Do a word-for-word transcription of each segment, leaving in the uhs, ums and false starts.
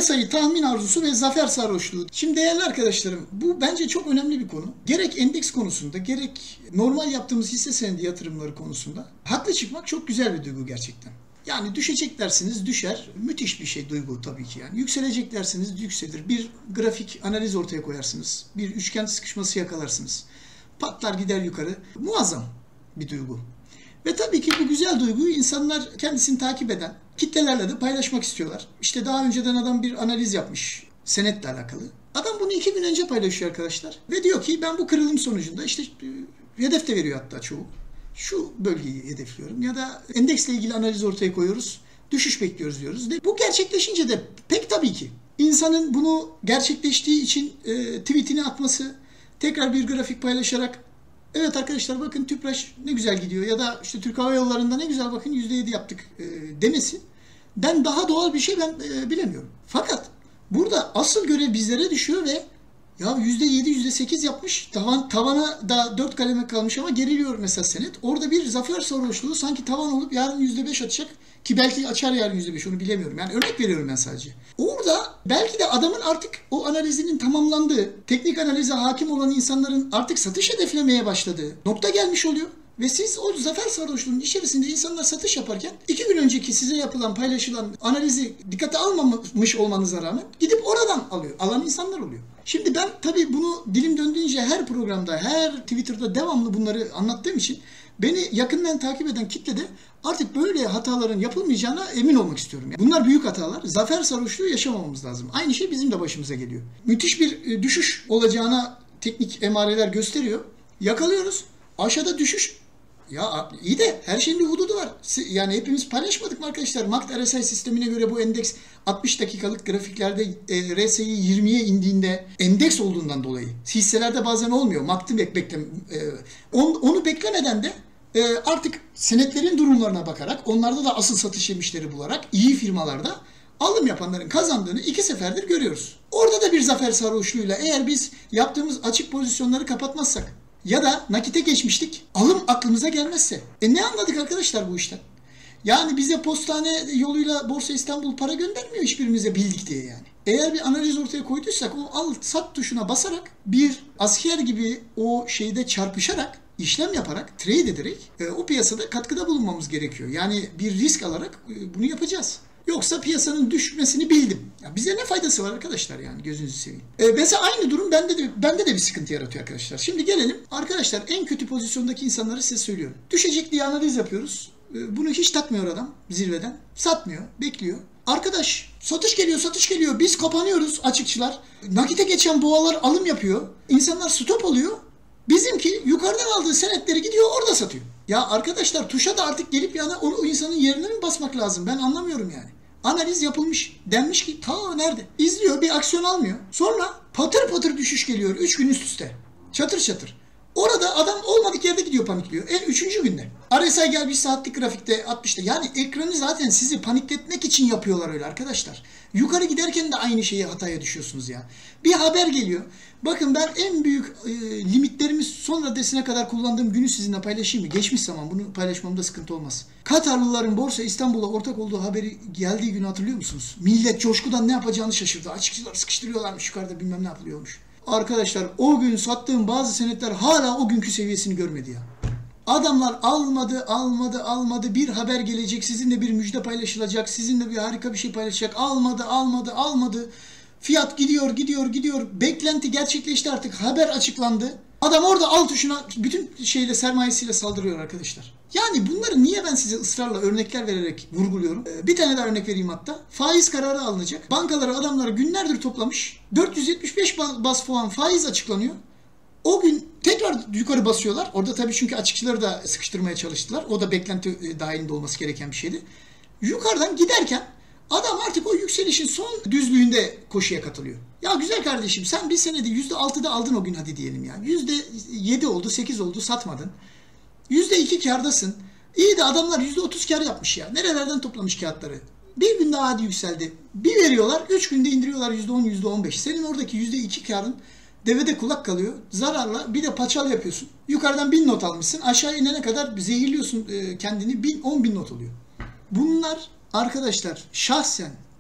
sayı, tahmin arzusu ve zafer sarhoşluğu. Şimdi değerli arkadaşlarım, bu bence çok önemli bir konu. Gerek endeks konusunda, gerek normal yaptığımız hisse senedi yatırımları konusunda haklı çıkmak çok güzel bir duygu gerçekten. Yani düşecek dersiniz düşer. Müthiş bir şey duygu tabii ki yani. Yükselecek dersiniz yükselir. Bir grafik analiz ortaya koyarsınız. Bir üçgen sıkışması yakalarsınız. Patlar gider yukarı. Muazzam bir duygu. Ve tabii ki bu güzel duyguyu insanlar kendisini takip eden kitlelerle de paylaşmak istiyorlar. İşte daha önceden adam bir analiz yapmış senetle alakalı. Adam bunu iki gün önce paylaşıyor arkadaşlar. Ve diyor ki ben bu kırılım sonucunda işte hedef de veriyor hatta çoğu. Şu bölgeyi hedefliyorum ya da endeksle ilgili analiz ortaya koyuyoruz. Düşüş bekliyoruz diyoruz. Bu gerçekleşince de pek tabii ki insanın bunu gerçekleştiği için e, tweetini atması, tekrar bir grafik paylaşarak evet arkadaşlar bakın Tüpraş ne güzel gidiyor ya da işte Türk Hava Yolları'nda ne güzel bakın yüzde yedi yaptık e, demesi ben daha doğal bir şey ben e, bilemiyorum. Fakat burada asıl görev bizlere düşüyor ve ya yüzde yedi, yüzde sekiz yapmış. Tavan, tavana da dört kaleme kalmış ama geriliyor mesela senet. Orada bir zafer sarhoşluğu sanki tavan olup yarın yüzde beş atacak. Ki belki açar yarın yüzde beş onu bilemiyorum. Yani örnek veriyorum ben sadece. Orada belki de adamın artık o analizinin tamamlandığı, teknik analize hakim olan insanların artık satış hedeflemeye başladığı nokta gelmiş oluyor. Ve siz o zafer sarhoşluğunun içerisinde insanlar satış yaparken iki gün önceki size yapılan, paylaşılan analizi dikkate almamış olmanıza rağmen gidip oradan alıyor. Alan insanlar oluyor. Şimdi ben tabii bunu dilim döndüğünce her programda, her Twitter'da devamlı bunları anlattığım için beni yakından takip eden kitle de artık böyle hataların yapılmayacağına emin olmak istiyorum. Yani bunlar büyük hatalar. Zafer sarhoşluğu yaşamamamız lazım. Aynı şey bizim de başımıza geliyor. Müthiş bir düşüş olacağına teknik emareler gösteriyor. Yakalıyoruz. Aşağıda düşüş. Ya iyi de her şeyin bir hududu var. Yani hepimiz paylaşmadık mı arkadaşlar? M A C D R S I sistemine göre bu endeks altmış dakikalık grafiklerde e, R S I yirmiye indiğinde endeks olduğundan dolayı hisselerde bazen olmuyor. M A C D'ı beklem, e, on, onu beklemeden de e, artık senetlerin durumlarına bakarak onlarda da asıl satış yemişleri bularak iyi firmalarda alım yapanların kazandığını iki seferdir görüyoruz. Orada da bir zafer sarhoşluğuyla eğer biz yaptığımız açık pozisyonları kapatmazsak ya da nakite geçmiştik, alım aklımıza gelmezse. E ne anladık arkadaşlar bu işten? Yani bize postane yoluyla Borsa İstanbul para göndermiyor hiçbirimize bildik diye yani. Eğer bir analiz ortaya koyduysak o al sat tuşuna basarak bir asker gibi o şeyde çarpışarak, işlem yaparak, trade ederek e, o piyasada katkıda bulunmamız gerekiyor. Yani bir risk alarak e, bunu yapacağız. Yoksa piyasanın düşmesini bildim. Ya bize ne faydası var arkadaşlar yani gözünüzü seveyim. E mesela aynı durum bende de bende de bir sıkıntı yaratıyor arkadaşlar. Şimdi gelelim arkadaşlar en kötü pozisyondaki insanları size söylüyorum. Düşecek diye analiz yapıyoruz. E, bunu hiç takmıyor adam zirveden. Satmıyor, bekliyor. Arkadaş satış geliyor, satış geliyor. Biz kapanıyoruz açıkçılar. Nakite geçen boğalar alım yapıyor. İnsanlar stop alıyor. Bizimki yukarıdan aldığı senetleri gidiyor orada satıyor. Ya arkadaşlar tuşa da artık gelip yani o, o insanın yerine mi basmak lazım? Ben anlamıyorum yani. Analiz yapılmış. Denmiş ki ta nerede? İzliyor bir aksiyon almıyor. Sonra patır patır düşüş geliyor üç gün üst üste. Çatır çatır. Orada adam olmadık yerde gidiyor panikliyor. En üçüncü günde. R S I gelmiş saatlik grafikte altmışta. Yani ekranı zaten sizi panikletmek için yapıyorlar öyle arkadaşlar. Yukarı giderken de aynı şeyi hataya düşüyorsunuz ya. Bir haber geliyor. Bakın ben en büyük e, limitlerimi son raddesine kadar kullandığım günü sizinle paylaşayım mı? Geçmiş zaman bunu paylaşmamda sıkıntı olmaz. Katarlıların Borsa İstanbul'a ortak olduğu haberi geldiği günü hatırlıyor musunuz? Millet coşkudan ne yapacağını şaşırdı. Açıkçılar sıkıştırıyorlarmış yukarıda bilmem ne yapılıyormuş. Arkadaşlar o gün sattığım bazı senetler hala o günkü seviyesini görmedi ya. Adamlar almadı, almadı, almadı. Bir haber gelecek, sizinle bir müjde paylaşılacak, sizinle bir harika bir şey paylaşacak. Almadı, almadı, almadı. Fiyat gidiyor, gidiyor, gidiyor. Beklenti gerçekleşti artık. Haber açıklandı. Adam orada al tuşuna bütün şeyle sermayesiyle saldırıyor arkadaşlar. Yani bunları niye ben size ısrarla örnekler vererek vurguluyorum? Ee, bir tane daha örnek vereyim hatta. Faiz kararı alınacak. Bankaları adamları günlerdir toplamış. dört yüz yetmiş beş bas puan faiz açıklanıyor. O gün tekrar yukarı basıyorlar. Orada tabii çünkü açıkçıları da sıkıştırmaya çalıştılar. O da beklenti dahilinde olması gereken bir şeydi. Yukarıdan giderken adam artık o yükselişin son düzlüğünde koşuya katılıyor. Ya güzel kardeşim sen bir senede yüzde altıda aldın o gün hadi diyelim ya. yüzde yedi oldu, sekiz oldu satmadın. yüzde iki kârdasın. İyi de adamlar yüzde otuz kâr yapmış ya. Nerelerden toplamış kağıtları? Bir gün daha hadi yükseldi. Bir veriyorlar, üç günde indiriyorlar yüzde on, yüzde on beş. Senin oradaki yüzde iki kârın devede kulak kalıyor. Zararla bir de paçal yapıyorsun. Yukarıdan bin not almışsın. Aşağı inene kadar zehirliyorsun kendini. Bin, on bin not oluyor. Bunlar arkadaşlar şahsen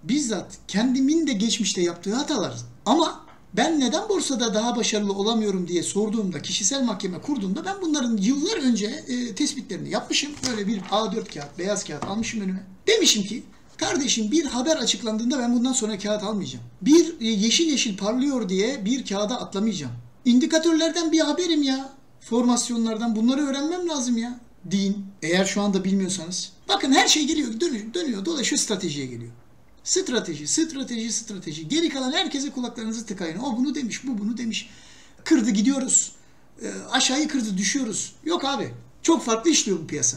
bizzat kendimin de geçmişte yaptığı hatalar. Ama ben neden borsada daha başarılı olamıyorum diye sorduğumda, kişisel mahkeme kurduğumda ben bunların yıllar önce e, tespitlerini yapmışım. Böyle bir A dört kağıt, beyaz kağıt almışım önüme. Demişim ki kardeşim bir haber açıklandığında ben bundan sonra kağıt almayacağım. Bir e, yeşil yeşil parlıyor diye bir kağıda atlamayacağım. İndikatörlerden bir haberim ya. Formasyonlardan bunları öğrenmem lazım ya. Deyin. Eğer şu anda bilmiyorsanız. Bakın her şey geliyor, dönüyor, dönüyor dolaşıyor, stratejiye geliyor. Strateji, strateji, strateji. Geri kalan herkese kulaklarınızı tıkayın. O bunu demiş, bu bunu demiş. Kırdı gidiyoruz. E, aşağıyı kırdı düşüyoruz. Yok abi. Çok farklı işliyor bu piyasa.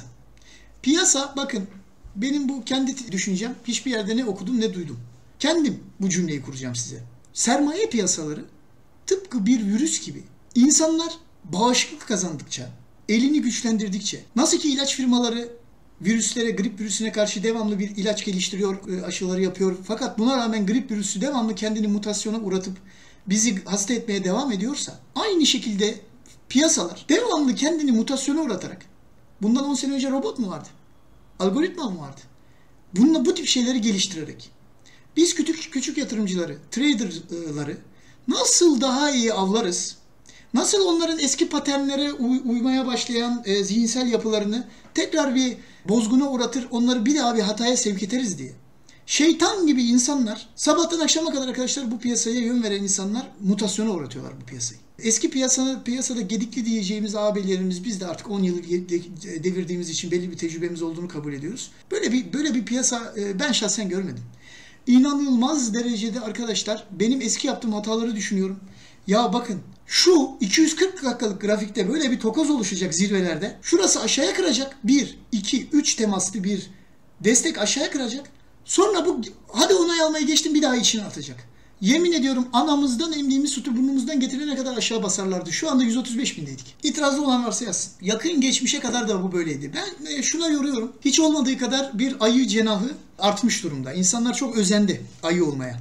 Piyasa bakın benim bu kendi düşüncem. Hiçbir yerde ne okudum ne duydum. Kendim bu cümleyi kuracağım size. Sermaye piyasaları tıpkı bir virüs gibi. İnsanlar bağışıklık kazandıkça, elini güçlendirdikçe, nasıl ki ilaç firmaları virüslere, grip virüsüne karşı devamlı bir ilaç geliştiriyor, aşıları yapıyor. Fakat buna rağmen grip virüsü devamlı kendini mutasyona uğratıp bizi hasta etmeye devam ediyorsa, aynı şekilde piyasalar devamlı kendini mutasyona uğratarak, bundan on sene önce robot mu vardı? Algoritma mı vardı? Bununla bu tip şeyleri geliştirerek, biz küçük küçük yatırımcıları, traderları nasıl daha iyi avlarız? Nasıl onların eski paternlere uy- uymaya başlayan e, zihinsel yapılarını tekrar bir bozguna uğratır, onları bir daha bir hataya sevk ederiz diye. Şeytan gibi insanlar, sabahtan akşama kadar arkadaşlar bu piyasaya yön veren insanlar mutasyona uğratıyorlar bu piyasayı. Eski piyasada, piyasada gedikli diyeceğimiz ağabeylerimiz biz de artık on yılı devirdiğimiz için belli bir tecrübemiz olduğunu kabul ediyoruz. Böyle bir böyle bir piyasa e, ben şahsen görmedim. İnanılmaz derecede arkadaşlar benim eski yaptığım hataları düşünüyorum. Ya bakın şu iki yüz kırk dakikalık grafikte böyle bir tokoz oluşacak zirvelerde. Şurası aşağıya kıracak. bir, iki, üç temaslı bir destek aşağıya kıracak. Sonra bu hadi onay almayı geçtim bir daha içine atacak. Yemin ediyorum anamızdan emdiğimiz sütü burnumuzdan getirene kadar aşağı basarlardı. Şu anda yüz otuz beş bindeydik. İtirazı olan varsa yazsın. Yakın geçmişe kadar da bu böyleydi. Ben şuna yoruyorum. Hiç olmadığı kadar bir ayı cenahı artmış durumda. İnsanlar çok özendi ayı olmaya.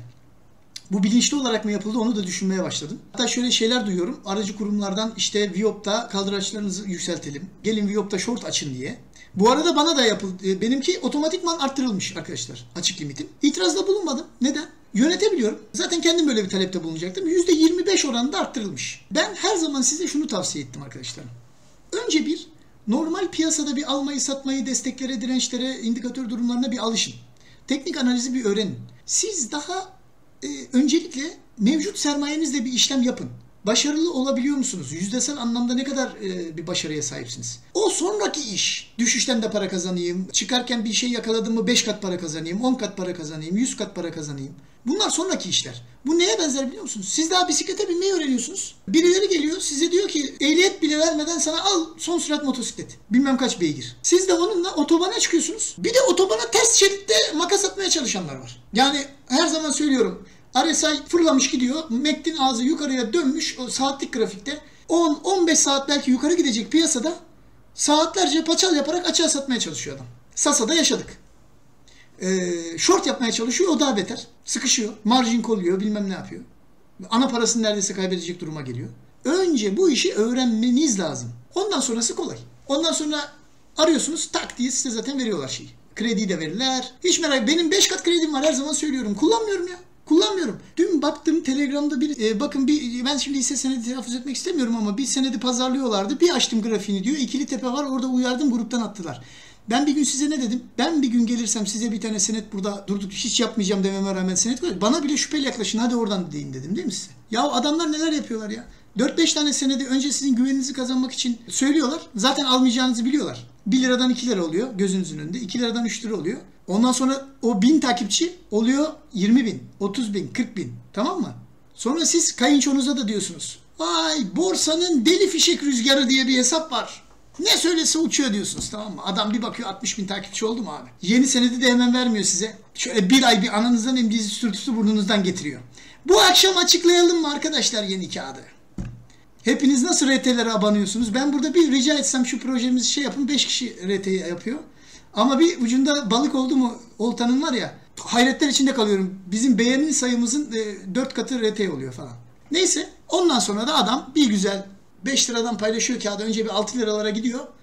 Bu bilinçli olarak mı yapıldı onu da düşünmeye başladım. Hatta şöyle şeyler duyuyorum. Aracı kurumlardan işte Viyop'ta kaldıraçlarınızı yükseltelim. Gelin Viyop'ta short açın diye. Bu arada bana da yapıldı. Benimki otomatikman arttırılmış arkadaşlar açık limitim. İtirazda bulunmadım. Neden? Yönetebiliyorum. Zaten kendim böyle bir talepte bulunacaktım. yüzde yirmi beş oranında arttırılmış. Ben her zaman size şunu tavsiye ettim arkadaşlarım. Önce bir normal piyasada bir almayı, satmayı, desteklere, dirençlere, indikatör durumlarına bir alışın. Teknik analizi bir öğrenin. Siz daha e, öncelikle mevcut sermayenizle bir işlem yapın. Başarılı olabiliyor musunuz? Yüzdesel anlamda ne kadar e, bir başarıya sahipsiniz? O sonraki iş. Düşüşten de para kazanayım. Çıkarken bir şey yakaladım mı beş kat para kazanayım, on kat para kazanayım, yüz kat para kazanayım. Bunlar sonraki işler. Bu neye benzer biliyor musunuz? Siz daha bisiklete binmeyi öğreniyorsunuz. Birileri geliyor size diyor ki ehliyet bile vermeden sana al son sürat motosiklet. Bilmem kaç beygir. Siz de onunla otobana çıkıyorsunuz. Bir de otobana ters şeritte makas atmaya çalışanlar var. Yani her zaman söylüyorum. R S I fırlamış gidiyor. M A C D'in ağzı yukarıya dönmüş o saatlik grafikte. on on beş saat belki yukarı gidecek piyasada saatlerce paçal yaparak açığa satmaya çalışıyor adam. Sasa'da yaşadık. Ee, short yapmaya çalışıyor o daha beter. Sıkışıyor. Margin kolluyor bilmem ne yapıyor. Ana parasını neredeyse kaybedecek duruma geliyor. Önce bu işi öğrenmeniz lazım. Ondan sonrası kolay. Ondan sonra arıyorsunuz tak diye size zaten veriyorlar şeyi. Krediyi de verirler. Hiç merak benim beş kat kredim var her zaman söylüyorum. Kullanmıyorum ya. Kullanmıyorum. Dün baktım Telegram'da bir e, bakın bir ben şimdi hisse senedi telaffuz etmek istemiyorum ama bir senedi pazarlıyorlardı. Bir açtım grafiğini diyor. İkili tepe var. Orada uyardım gruptan attılar. Ben bir gün size ne dedim? Ben bir gün gelirsem size bir tane senet burada durduk hiç yapmayacağım dememe rağmen senet koyuyor. Bana bile şüpheli yaklaşın. Hadi oradan deyin dedim değil mi size? Ya adamlar neler yapıyorlar ya? dört beş tane senedi önce sizin güveninizi kazanmak için söylüyorlar. Zaten almayacağınızı biliyorlar. bir liradan iki lira oluyor gözünüzün önünde. iki liradan üç lira oluyor. Ondan sonra o bin takipçi oluyor yirmi bin, otuz bin, kırk bin. Tamam mı? Sonra siz kayınçonuza da diyorsunuz. Vay borsanın deli fişek rüzgarı diye bir hesap var. Ne söylese uçuyor diyorsunuz tamam mı? Adam bir bakıyor altmış bin takipçi oldu mu abi? Yeni senedi de hemen vermiyor size. Şöyle bir ay bir ananızdan emdiği sürtüsü burnunuzdan getiriyor. Bu akşam açıklayalım mı arkadaşlar yeni kağıdı? Hepiniz nasıl R T'lere abanıyorsunuz? Ben burada bir rica etsem şu projemizi şey yapın. beş kişi R T yapıyor. Ama bir ucunda balık oldu mu oltanın var ya hayretler içinde kalıyorum. Bizim beğeni sayımızın dört katı R T oluyor falan. Neyse ondan sonra da adam bir güzel beş liradan paylaşıyor kağıdı. Önce bir altı liralara gidiyor.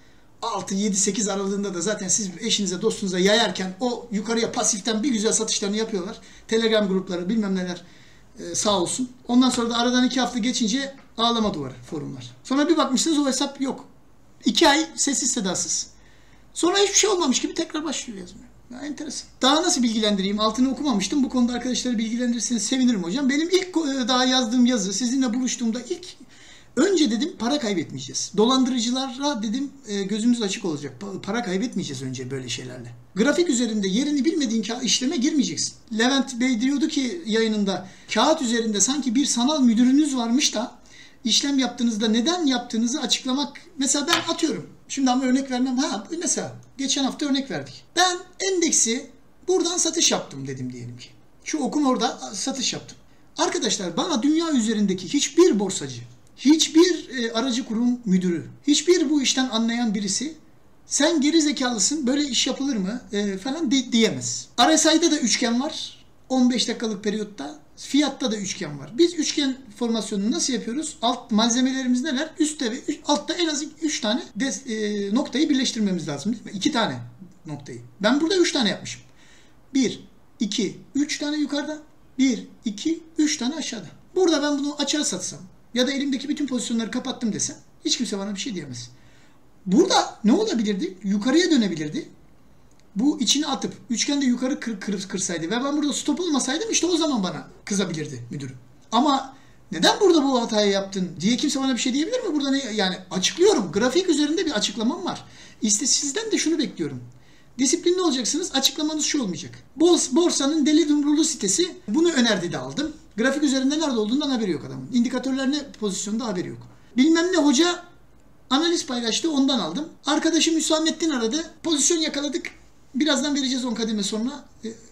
altı yedi sekiz aralığında da zaten siz eşinize dostunuza yayarken o yukarıya pasiften bir güzel satışlarını yapıyorlar. Telegram grupları bilmem neler e, sağ olsun. Ondan sonra da aradan iki hafta geçince ağlama duvarı forumlar. Sonra bir bakmışsınız o hesap yok. iki ay sessiz sedasız. Sonra hiçbir şey olmamış gibi tekrar başlıyor yazmaya. Ya enteresan. Daha nasıl bilgilendireyim? Altını okumamıştım. Bu konuda arkadaşları bilgilendirirseniz sevinirim hocam. Benim ilk daha yazdığım yazı, sizinle buluştuğumda ilk önce dedim para kaybetmeyeceğiz. Dolandırıcılara dedim gözümüz açık olacak. Para kaybetmeyeceğiz önce böyle şeylerle. Grafik üzerinde yerini bilmediğin işleme girmeyeceksin. Levent Bey diyordu ki yayınında, kağıt üzerinde sanki bir sanal müdürünüz varmış da işlem yaptığınızda neden yaptığınızı açıklamak. Mesela ben atıyorum. Şimdi ama örnek vermem. Ha mesela geçen hafta örnek verdik. Ben endeksi buradan satış yaptım dedim diyelim ki. Şu okun orada satış yaptım. Arkadaşlar bana dünya üzerindeki hiçbir borsacı, hiçbir e, aracı kurum müdürü, hiçbir bu işten anlayan birisi sen geri zekalısın böyle iş yapılır mı e, falan de, diyemez. R S I'da da üçgen var. on beş dakikalık periyotta. Fiyatta da üçgen var. Biz üçgen formasyonunu nasıl yapıyoruz? Alt malzemelerimiz neler? Üstte ve üst, altta en az üç tane de, e, noktayı birleştirmemiz lazım değil mi? iki tane noktayı. Ben burada üç tane yapmışım. bir, iki, üç tane yukarıda. bir, iki, üç tane aşağıda. Burada ben bunu açığa satsam ya da elimdeki bütün pozisyonları kapattım desem hiç kimse bana bir şey diyemez. Burada ne olabilirdi? Yukarıya dönebilirdi. Bu içine atıp üçgende yukarı kır, kır, kırsaydı ve ben burada stop olmasaydım işte o zaman bana kızabilirdi müdürüm. Ama neden burada bu hatayı yaptın diye kimse bana bir şey diyebilir mi? Burada ne, yani açıklıyorum. Grafik üzerinde bir açıklamam var. İşte sizden de şunu bekliyorum. Disiplinli olacaksınız. Açıklamanız şu olmayacak. Borsanın deli dumrulu sitesi bunu önerdi de aldım. Grafik üzerinde nerede olduğundan haberi yok adamın. İndikatörler ne pozisyonda haberi yok. Bilmem ne hoca analiz paylaştı ondan aldım. Arkadaşım Hüsamettin aradı. Pozisyon yakaladık. Birazdan vereceğiz on kademe sonra.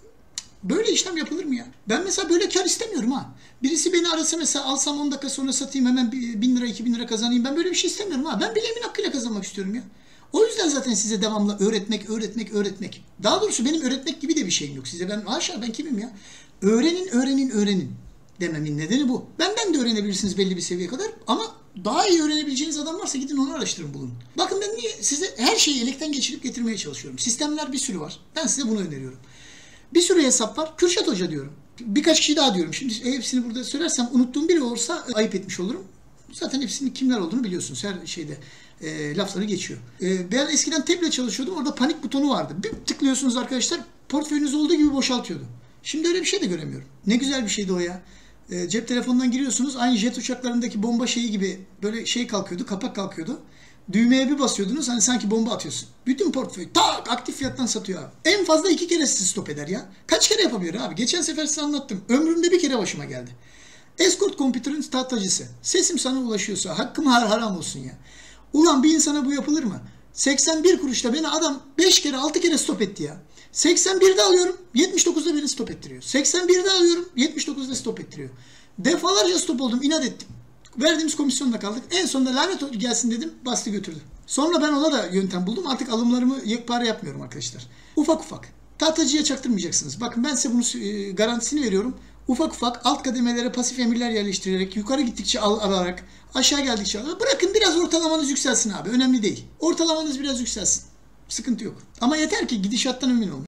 Böyle işlem yapılır mı ya? Ben mesela böyle kar istemiyorum ha. Birisi beni arasa mesela alsam on dakika sonra satayım hemen bin lira iki bin lira kazanayım. Ben böyle bir şey istemiyorum ha. Ben bileğimin hakkıyla kazanmak istiyorum ya. O yüzden zaten size devamlı öğretmek, öğretmek, öğretmek. Daha doğrusu benim öğretmek gibi de bir şeyim yok size. Ben haşa ben kimim ya? Öğrenin, öğrenin, öğrenin dememin nedeni bu. Benden de öğrenebilirsiniz belli bir seviyeye kadar ama daha iyi öğrenebileceğiniz adam varsa gidin onu araştırın bulun. Bakın ben niye size her şeyi elekten geçirip getirmeye çalışıyorum. Sistemler bir sürü var. Ben size bunu öneriyorum. Bir sürü hesap var. Kürşat Hoca diyorum. Birkaç kişi daha diyorum. Şimdi hepsini burada söylersem unuttuğum biri olursa ayıp etmiş olurum. Zaten hepsinin kimler olduğunu biliyorsunuz. Her şeyde e, lafları geçiyor. E, ben eskiden tablet çalışıyordum. Orada panik butonu vardı. Bir tıklıyorsunuz arkadaşlar. Portföyünüz olduğu gibi boşaltıyordu. Şimdi öyle bir şey de göremiyorum. Ne güzel bir şeydi o ya. E, cep telefonundan giriyorsunuz. Aynı jet uçaklarındaki bomba şeyi gibi böyle şey kalkıyordu. Kapak kalkıyordu. Düğmeye bir basıyordunuz hani sanki bomba atıyorsun. Bütün portföy tak aktif fiyattan satıyor abi. En fazla iki kere sizi stop eder ya. Kaç kere yapabilir abi? Geçen sefer size anlattım. Ömrümde bir kere başıma geldi. Escort Computer'ın tahtacısı. Sesim sana ulaşıyorsa hakkım har haram olsun ya. Ulan bir insana bu yapılır mı? seksen bir kuruşta beni adam beş kere altı kere stop etti ya. seksen birde alıyorum yetmiş dokuzda beni stop ettiriyor. seksen birde alıyorum yetmiş dokuzda stop ettiriyor. Defalarca stop oldum inat ettim. Verdiğimiz komisyonla kaldık. En sonunda lanet gelsin dedim. Bastı götürdü. Sonra ben ona da yöntem buldum. Artık alımlarımı yekpare yapmıyorum arkadaşlar. Ufak ufak. Tahtacıya çaktırmayacaksınız. Bakın ben size bunu garantisini veriyorum. Ufak ufak alt kademelere pasif emirler yerleştirerek, yukarı gittikçe al, alarak, aşağı geldikçe alarak. Bırakın biraz ortalamanız yükselsin abi. Önemli değil. Ortalamanız biraz yükselsin. Sıkıntı yok. Ama yeter ki gidişattan emin olun.